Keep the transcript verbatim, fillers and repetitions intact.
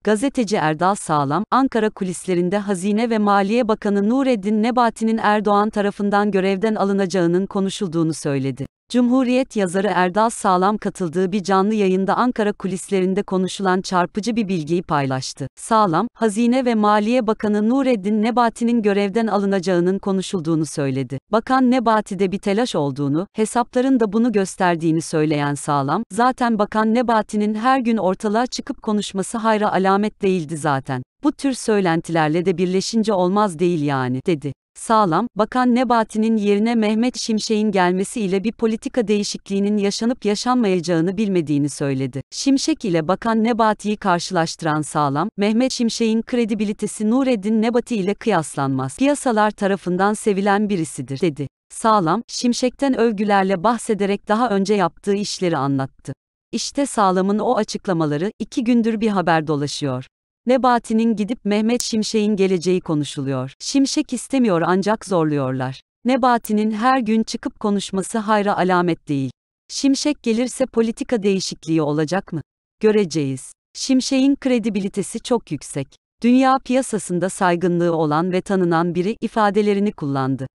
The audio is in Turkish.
Gazeteci Erdal Sağlam, Ankara kulislerinde Hazine ve Maliye Bakanı Nureddin Nebati'nin Erdoğan tarafından görevden alınacağının konuşulduğunu söyledi. Cumhuriyet yazarı Erdal Sağlam katıldığı bir canlı yayında Ankara kulislerinde konuşulan çarpıcı bir bilgiyi paylaştı. Sağlam, Hazine ve Maliye Bakanı Nureddin Nebati'nin görevden alınacağının konuşulduğunu söyledi. Bakan Nebati'de bir telaş olduğunu, hesapların da bunu gösterdiğini söyleyen Sağlam, zaten Bakan Nebati'nin her gün ortalığa çıkıp konuşması hayra alamet değildi zaten. Bu tür söylentilerle de birleşince olmaz değil yani, dedi. Sağlam, Bakan Nebati'nin yerine Mehmet Şimşek'in gelmesiyle bir politika değişikliğinin yaşanıp yaşanmayacağını bilmediğini söyledi. Şimşek ile Bakan Nebati'yi karşılaştıran Sağlam, Mehmet Şimşek'in kredibilitesi Nureddin Nebati ile kıyaslanmaz. Piyasalar tarafından sevilen birisidir, dedi. Sağlam, Şimşek'ten övgülerle bahsederek daha önce yaptığı işleri anlattı. İşte Sağlam'ın o açıklamaları, iki gündür bir haber dolaşıyor. Nebati'nin gidip Mehmet Şimşek'in geleceği konuşuluyor. Şimşek istemiyor ancak zorluyorlar. Nebati'nin her gün çıkıp konuşması hayra alamet değil. Şimşek gelirse politika değişikliği olacak mı? Göreceğiz. Şimşek'in kredibilitesi çok yüksek. Dünya piyasasında saygınlığı olan ve tanınan biri ifadelerini kullandı.